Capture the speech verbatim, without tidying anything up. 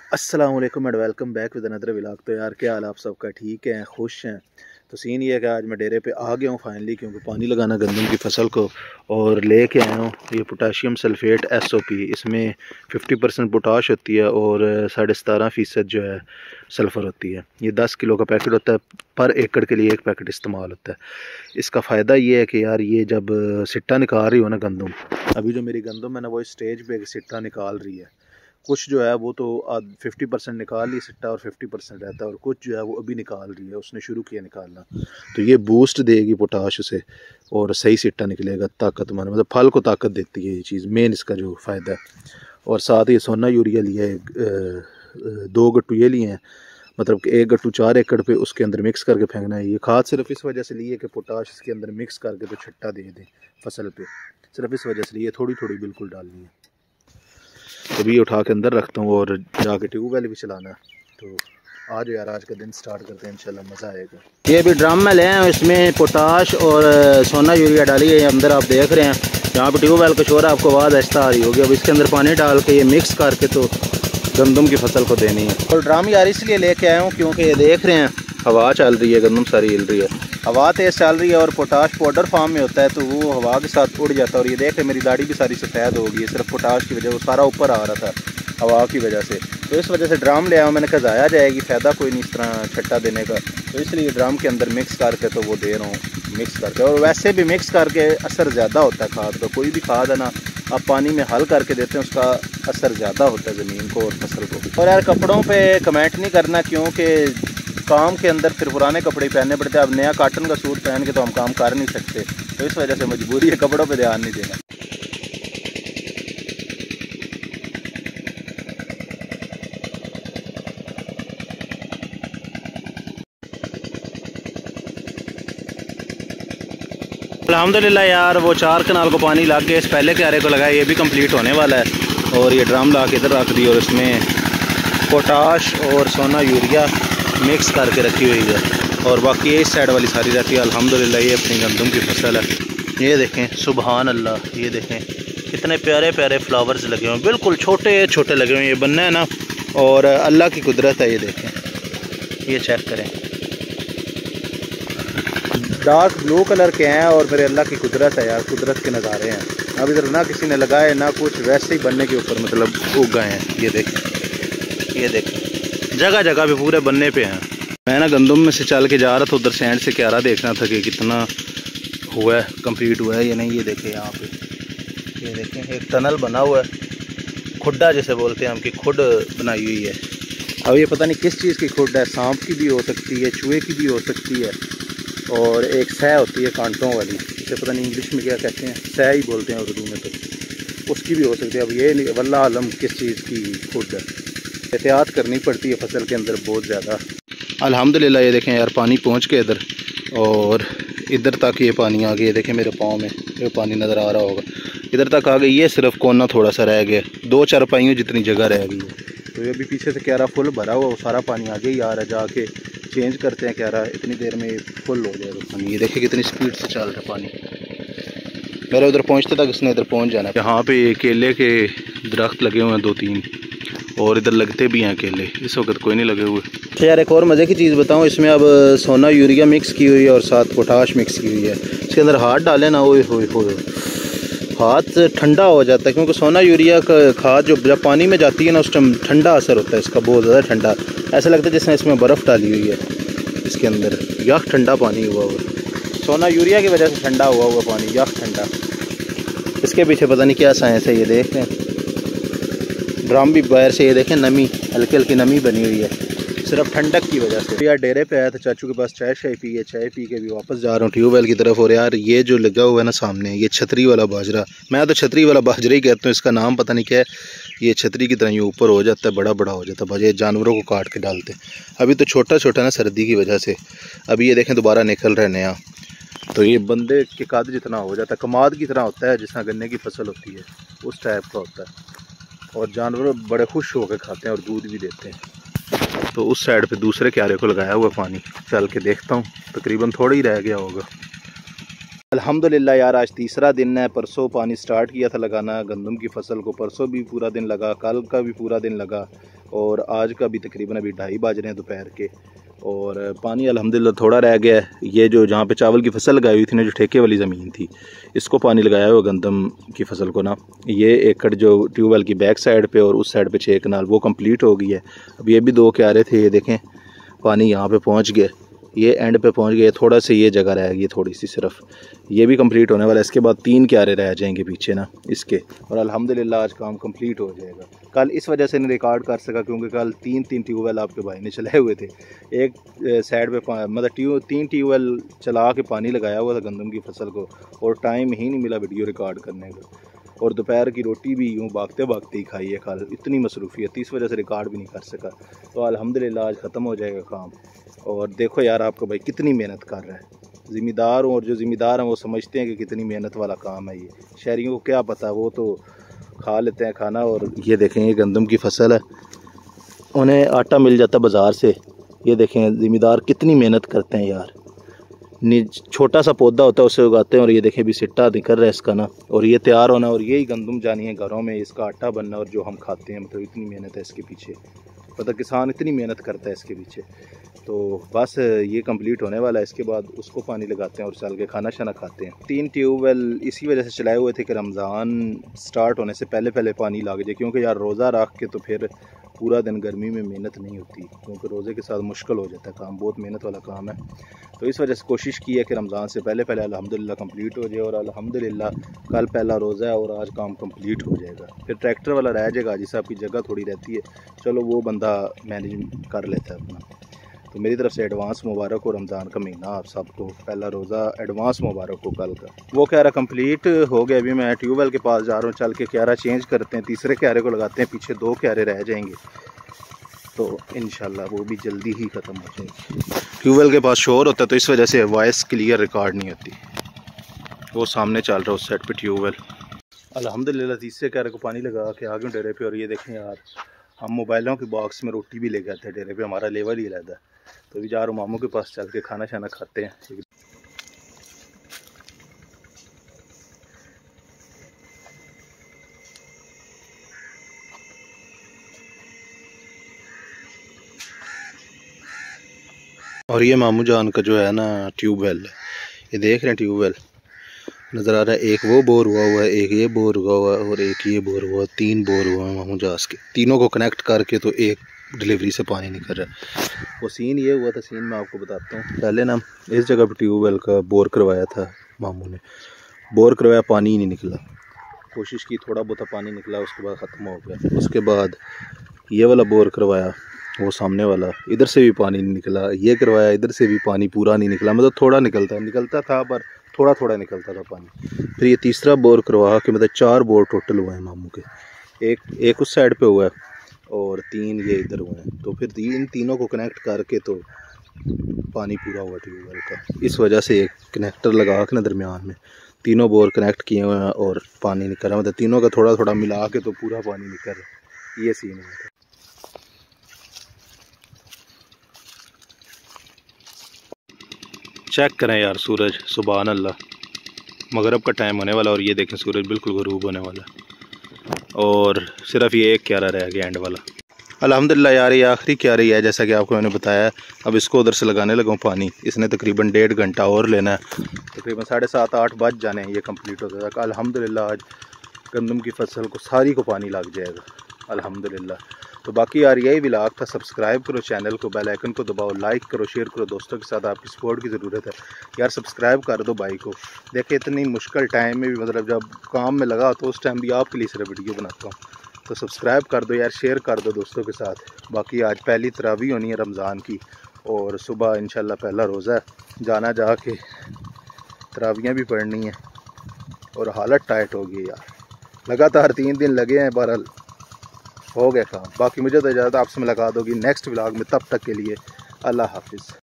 अस्सलाम वालेकुम and welcome back with another vlog. तो यार क्या हाल आप सबका, ठीक है, खुश हैं? तो सीन ये है कि आज मैं डेरे पे आ गया हूँ फाइनली, क्योंकि पानी लगाना गंदम की फसल को, और लेके आया हूँ ये potassium sulphate S O P. इसमें फिफ्टी परसेंट पोटाश होती है और साढ़े सतारह फ़ीसद जो है सल्फ़र होती है। ये दस किलो का पैकेट होता है, पर एकड़ के लिए एक पैकेट इस्तेमाल होता है। इसका फ़ायदा ये है कि यार ये जब सिट्टा निकाल रही हो ना गंदम, अभी जो मेरी गंदम है ना वो स्टेज पे सिट्टा निकाल रही है। कुछ जो है वो तो फिफ्टी परसेंट निकाल ली सिट्टा और फिफ्टी परसेंट रहता है, और कुछ जो है वो अभी निकाल रही है, उसने शुरू किया निकालना। तो ये बूस्ट देगी पोटाश उसे और सही सिट्टा निकलेगा, ताकतवर, मतलब फल को ताकत देती है ये चीज़, मेन इसका जो फ़ायदा है। और साथ ही सोना यूरिया लिया है, दो गट्टू ये लिए हैं, मतलब कि एक गट्टू चार एकड़ पे उसके अंदर मिक्स करके फेंकना है। ये खाद सिर्फ इस वजह से ली है कि पोटाश इसके अंदर मिक्स करके तो छट्टा दे दें फसल पे, सिर्फ इस वजह से लिए, थोड़ी थोड़ी बिल्कुल डालनी है। अभी तो उठा के अंदर रखता हूँ और जाके ट्यूबवेल भी चलाना है। तो आज यार आज का दिन स्टार्ट करते हैं, इंशाल्लाह मज़ा आएगा। ये भी ड्रम में ले हैं, इसमें पोटाश और सोना यूरिया डाली है, अंदर आप देख रहे हैं। यहाँ पे ट्यूबवेल का शोर आपको आवाज़ आहिस्ता आ रही होगी। अब इसके अंदर पानी डाल के ये मिक्स करके तो गंदम की फसल को देनी है। और ड्रम यार इसलिए लेके आया हूँ क्योंकि ये देख रहे हैं हवा चल रही है, गंदम सारी हिल रही है, हवा तेज़ चल रही है और पोटाश पाउडर फार्म में होता है तो वो हवा के साथ उड़ जाता है। और ये देख रहे मेरी दाढ़ी भी सारी सफ़ेद हो गई है, सिर्फ पोटाश की वजह, वो सारा ऊपर आ रहा था हवा की वजह से। तो इस वजह से ड्रम ले आया, मैंने कहा ज़ाया जाएगी, फ़ायदा कोई नहीं इस तरह छट्टा देने का, तो इसलिए ड्रम के अंदर मिक्स करके तो वो दे रहा हूँ, मिक्स करके। और वैसे भी मिक्स करके असर ज़्यादा होता है खाद का, कोई भी खाद है ना आप पानी में हल करके देते हैं उसका असर ज़्यादा होता है ज़मीन को और फसल को। और यार कपड़ों पे कमेंट नहीं करना, क्योंकि काम के अंदर फिर पुराने कपड़े पहनने पड़ते हैं। अब नया काटन का सूट पहन के तो हम काम कर नहीं सकते, तो इस वजह से मजबूरी है कपड़ों पे ध्यान नहीं देना। अल्हम्दुलिल्लाह यार वो चार कनाल को पानी लग गया, इस पहले क्यारे को लगाया, ये भी कंप्लीट होने वाला है। और ये ड्रम ला के इधर रख दी और इसमें पोटाश और सोना यूरिया मिक्स करके रखी हुई है, और बाकी ये इस साइड वाली सारी रहती है। अल्हम्दुलिल्लाह ये अपनी गंदम की फसल है। ये देखें, सुबहान अल्लाह, ये देखें कितने प्यारे प्यारे फ्लावर्स लगे हुए हैं, बिल्कुल छोटे छोटे लगे हुए हैं। ये बनना है ना, और अल्लाह की कुदरत है। ये देखें, ये चेक करें, डार्क ब्लू कलर के हैं और मेरे अल्लाह की कुदरत है यार, कुदरत के नज़ारे हैं। अब इधर ना किसी ने लगाए ना कुछ, वैसे ही बनने के ऊपर मतलब उग गए हैं। ये देखें, ये देखें, जगह जगह पे पूरे बनने पे हैं। मैं ना गंदम में से चल के जा रहा था, उधर से एंड से क्यारा देखना था कि कितना हुआ है, कंप्लीट हुआ है या नहीं। ये देखें यहाँ पे, ये देखें एक टनल बना हुआ है, खुड्डा जैसे बोलते हैं हम, कि खुड बनाई हुई है। अब ये पता नहीं किस चीज़ की खुड है, सांप की भी हो सकती है, चूहे की भी हो सकती है, और एक सह होती है कांटों वाली, इसे पता नहीं इंग्लिश में क्या कहते हैं, सह ही बोलते हैं उर्दू में, तो उसकी भी हो सकती है। अब ये वल्लाह आलम किस चीज़ की खुद है, एहतियात करनी पड़ती है फसल के अंदर बहुत ज़्यादा। अल्हम्दुलिल्लाह ये देखें यार पानी पहुंच गया इधर, और इधर तक ये पानी आ गया। देखें मेरे पाँव में ये पानी नज़र आ रहा होगा, इधर तक आ गई। ये सिर्फ कोना थोड़ा सा रह गया, दो चार पाइयों जितनी जगह रह गई है। तो ये भी पीछे से क्यारा फुल भरा हुआ, वो सारा पानी आगे ही आ रहा है, जाके चेंज करते हैं क्यारा, इतनी देर में फुल हो जाएगा पानी। ये देखिए कितनी स्पीड से चल रहा है पानी, मेरे उधर पहुंचते तक इसने इधर पहुंच जाना है। यहाँ पे केले के दरख्त लगे हुए हैं दो तीन, और इधर लगते भी हैं केले, इस वक्त कोई नहीं लगे हुए। अच्छा यार एक और मज़े की चीज़ बताऊँ, इसमें अब सोना यूरिया मिक्स की हुई है और साथ पोटाश मिक्स की हुई है। इसके अंदर हाथ डालें ना, ओए होए होए, हाथ ठंडा हो जाता है, क्योंकि सोना यूरिया का खाद जो जब पानी में जाती है ना उस टाइम ठंडा असर होता है इसका, बहुत ज़्यादा ठंडा, ऐसा लगता है जैसे इसमें बर्फ़ डाली हुई है। इसके अंदर यख ठंडा पानी हुआ हुआ, सोना यूरिया की वजह से ठंडा हुआ हुआ पानी, यख ठंडा। इसके पीछे पता नहीं क्या साइंस है। ये देख रहे हैं ड्रम भी बाहर से, ये देखें नमी, हल्की हल्की नमी बनी हुई है, सिर्फ ठंडक की वजह से। यार डेरे पे आया था, चाचू के पास चाय शाय पी है, चाय पी के भी वापस जा रहा हूँ ट्यूबवेल की तरफ। और यार ये जो लगा हुआ है ना सामने, ये छतरी वाला बाजरा, मैं तो छतरी वाला बाजरा ही कहता हूँ, इसका नाम पता नहीं क्या है। ये छतरी की तरह ये ऊपर हो जाता है, बड़ा बड़ा हो जाता है, बाजरा जानवरों को काट के डालते हैं। अभी तो छोटा छोटा ना सर्दी की वजह से, अभी ये देखें दोबारा निकल रहा है नया। तो ये बंदे के कद जितना हो जाता है, कमाद की तरह होता है, जिस तरह गन्ने की फसल होती है उस टाइप का होता है, और जानवर बड़े खुश होकर खाते हैं और दूध भी देते हैं। तो उस साइड पे दूसरे क्यारे को लगाया हुआ पानी, चल के देखता हूँ, तकरीबन थोड़ा ही रह गया होगा। अल्हम्दुलिल्लाह यार आज तीसरा दिन है, परसों पानी स्टार्ट किया था लगाना गंदम की फसल को, परसों भी पूरा दिन लगा, कल का भी पूरा दिन लगा, और आज का भी तकरीबन अभी ढाई बज रहे हैं दोपहर के, और पानी अल्हम्दुलिल्लाह थोड़ा रह गया है। ये जो जहाँ पे चावल की फसल लगाई हुई थी ना, जो ठेके वाली ज़मीन थी, इसको पानी लगाया हुआ गंदम की फसल को ना, ये एकड़ जो ट्यूबवेल की बैक साइड पे और उस साइड पे छः कनाल, वो कंप्लीट हो गई है। अब ये भी दो क्यारे थे, ये देखें पानी यहाँ पे पहुँच गया, ये एंड पे पहुँच गया, थोड़ा सा ये जगह रह गई थोड़ी सी सिर्फ, ये भी कंप्लीट होने वाला है। इसके बाद तीन क्यारे रह जाएंगे पीछे ना इसके, और अल्हम्दुलिल्लाह आज काम कंप्लीट हो जाएगा। कल इस वजह से नहीं रिकॉर्ड कर सका क्योंकि कल तीन तीन ट्यूबवेल आपके भाई ने चलाए हुए थे। एक साइड पे मतलब ट्यूब तीन ट्यूबवेल चला के पानी लगाया हुआ था गंदम की फसल को, और टाइम ही नहीं मिला वीडियो रिकॉर्ड करने का। और दोपहर की रोटी भी यूँ भागते भागते ही खाई है कल, इतनी मसरूफियत, इस वजह से रिकॉर्ड भी नहीं कर सका। तो अल्हम्दुलिल्लाह आज ख़त्म हो जाएगा काम। और देखो यार आपका भाई कितनी मेहनत कर रहा है। ज़िम्मेदार हूँ, और जो ज़िम्मेदार हैं वो समझते हैं कि कितनी मेहनत वाला काम है ये। शहरियों को क्या पता, वो तो खा लेते हैं खाना। और ये देखें ये गंदम की फसल है, उन्हें आटा मिल जाता बाज़ार से। ये देखें ज़िम्मेदार कितनी मेहनत करते हैं यार। छोटा सा पौधा होता है उसे उगाते हैं, और ये देखें भी सिट्टा निकल रहा है इसका ना, और ये तैयार होना, और यही गंदम जानी है घरों में, इसका आटा बनना, और जो हम खाते हैं। मतलब इतनी मेहनत है इसके पीछे, पता किसान इतनी मेहनत करता है इसके पीछे। तो बस ये कंप्लीट होने वाला है, इसके बाद उसको पानी लगाते हैं और चल के खाना शाना खाते हैं। तीन ट्यूबवेल इसी वजह से चलाए हुए थे कि रमज़ान स्टार्ट होने से पहले पहले पानी लग जाए, क्योंकि यार रोज़ा रख के तो फिर पूरा दिन गर्मी में मेहनत नहीं होती, क्योंकि रोज़े के साथ मुश्किल हो जाता है काम, बहुत मेहनत वाला काम है। तो इस वजह से कोशिश की है कि रमज़ान से पहले पहले अल्हम्दुलिल्लाह कंप्लीट हो जाए, और अल्हम्दुलिल्लाह कल पहला रोज़ा है और आज काम कंप्लीट हो जाएगा। फिर ट्रैक्टर वाला रह जाएगा, हाजी साहब की जगह थोड़ी रहती है, चलो वो बंदा मैनेज कर लेता है अपना। तो मेरी तरफ से एडवांस मुबारक हो रमज़ान का महीना आप सबको, पहला रोज़ा एडवांस मुबारक हो कल का। वो क्यारा कंप्लीट हो गया, अभी मैं ट्यूबवेल के पास जा रहा हूँ, चल के क्यारा चेंज करते हैं, तीसरे क्यारे को लगाते हैं, पीछे दो क्यारे रह जाएंगे, तो इंशाल्लाह वो भी जल्दी ही ख़त्म हो जाएगी। ट्यूबवेल के पास शोर होता है तो इस वजह से वॉइस क्लियर रिकॉर्ड नहीं होती। वो सामने चल रहा है उस साइड पे ट्यूबवेल। अल्हम्दुलिल्लाह तीसरे क्यारे को पानी लगा के आ गए डेरे पे। और ये देखें यार, हम मोबाइलों के बॉक्स में रोटी भी ले गए थे डेरे पे, हमारा लेवल ही रहता है। तो अभी जा रहा हूँ मामू के पास, चल के खाना शाना खाते हैं। और ये मामू जान का जो है ना ट्यूबवेल, ये देख रहे हैं ट्यूबवेल नज़र आ रहा है, एक वो बोर हुआ हुआ है, एक ये बोर हुआ हुआ है, और एक ये बोर हुआ, तीन बोर हुआ है मामू जास के। तीनों को कनेक्ट करके तो एक डिलीवरी से पानी निकल रहा है। वो सीन ये हुआ था, सीन मैं आपको बताता हूँ। पहले ना इस जगह पर ट्यूबवेल का बोर करवाया था मामू ने, बोर करवाया, पानी ही नहीं निकला। कोशिश की, थोड़ा बहुत पानी निकला, उसके बाद ख़त्म हो गया। उसके बाद ये वाला बोर करवाया, वो सामने वाला, इधर से भी पानी नहीं निकला। ये करवाया, इधर से भी पानी पूरा नहीं निकला, मतलब थोड़ा निकलता निकलता था पर थोड़ा थोड़ा निकलता था पानी। फिर ये तीसरा बोर करवा के मतलब चार बोर टोटल हुए हैं मामू के, एक एक उस साइड पे हुआ है और तीन ये इधर हुए हैं। तो फिर इन तीनों को कनेक्ट करके तो पानी पूरा हुआ ट्यूबवेल का। इस वजह से एक कनेक्टर लगा के ना दरमियान में तीनों बोर कनेक्ट किए हुए हैं और पानी निकल रहा, मतलब तीनों का थोड़ा थोड़ा मिला के तो पूरा पानी निकल रहा। ये सीन हुआ था। चेक करें यार सूरज, सुभान अल्लाह, मगरब का टाइम होने वाला और ये देखें सूरज बिल्कुल गरूब होने वाला, और सिर्फ ये एक क्यारा रह गया एंड वाला। अल्हम्दुलिल्लाह यार ये आखिरी क्यारी है, जैसा कि आपको मैंने बताया। अब इसको उधर से लगाने लगा हूँ पानी, इसने तकरीबन डेढ़ घंटा और लेना है, तकरीबन साढ़े सात आठ बज जाने हैं ये कंप्लीट हो जाएगा। अल्हम्दुलिल्लाह आज गंदम की फसल को सारी को पानी लग जाएगा अल्हम्दुलिल्लाह। तो बाकी यार यही व्लॉग था। सब्सक्राइब करो चैनल को, बेल आइकन को दबाओ, लाइक करो, शेयर करो दोस्तों के साथ, आपकी सपोर्ट की ज़रूरत है यार। सब्सक्राइब कर दो भाई को। देखिए इतनी मुश्किल टाइम में भी, मतलब जब काम में लगा तो उस टाइम भी आपके लिए सिर्फ वीडियो बनाता हूँ, तो सब्सक्राइब कर दो यार, शेयर कर दो दोस्तों के साथ। बाकी आज पहली तरावी होनी है रमज़ान की, और सुबह इंशाल्लाह पहला रोज़ा है, जाना जाके तरावियाँ भी पढ़नी है, और हालत टाइट हो गई यार, लगातार तीन दिन लगे हैं, बहरहाल हो गया काम। बाकी मुझे तो इजाज़त, आपसे मुलाकात होगी नेक्स्ट व्लॉग में, तब तक के लिए अल्लाह हाफिज़।